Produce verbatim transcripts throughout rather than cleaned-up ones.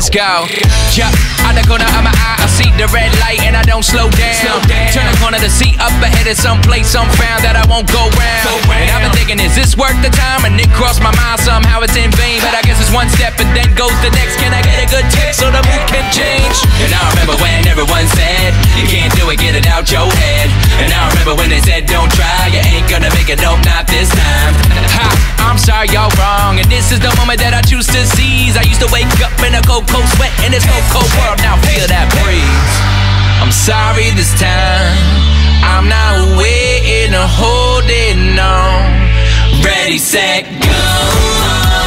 let's go. Yup, out the corner of my eye, I see the red light and I don't slow down. Slow down. Turn the corner to see up ahead is someplace unfound that I won't go round. Go round. And I've been thinking, is this worth the time? And it crossed my mind somehow it's in vain. But I guess it's one step and then goes the next. Can I get a good text so the mood can change? And I remember when everyone said, you can't do it, get it out your head. And I remember when they said, don't try, you ain't gonna make it, nope, not this time. Ha, I'm sorry, y'all wrong. And this is the moment that I choose to seize. I used to wake up in a cold, cold sweat in this cold, cold world. Now feel that breeze. I'm sorry this time, I'm not waiting or holding on. Ready, set, go.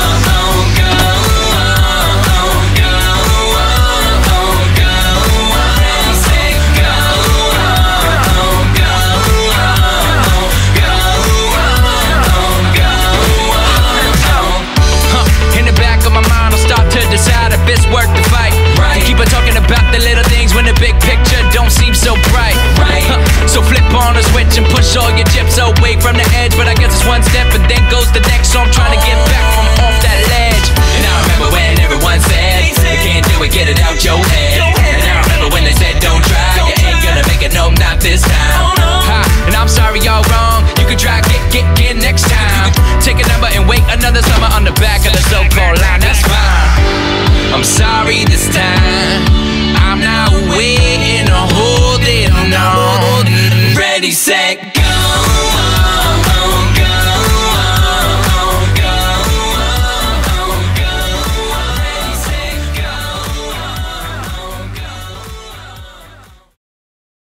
Decide if it's worth the fight. Right. Keep on talking about the little things when the big picture don't seem so bright. Right. Huh. So flip on the switch and push all your chips away from the edge. But I guess it's one step and then goes the next. So I'm trying to get back from off that ledge. And I remember when everyone said, you can't do it, get it out your head. And I remember when they said, don't try, you ain't gonna make it, no, not this time. Ha. And I'm sorry, y'all wrong. You can try, get, get, get next time. Take a number and wait another summer on the back of the so-called line. That's fine. I'm sorry this time, I'm not waiting or holding on.